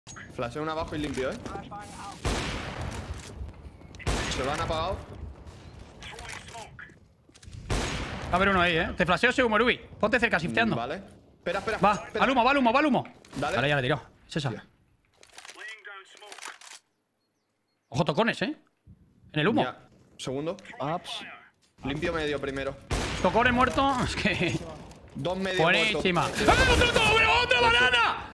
Flasheo uno abajo y limpio, Se lo han apagado. Va a haber uno ahí, Te flasheo ese humo, Rubi. Ponte cerca, shifteando. Vale. Espera. Va, espera. al humo, va al humo, va al humo. Dale. Vale, ya la he tirado. Es esa. Hostia. Ojo, tocones, En el humo. Ya. Segundo. Ups. Limpio medio primero. Tocones muerto. Es que. Dos medio Buenísima. muertos. ¡Otra banana!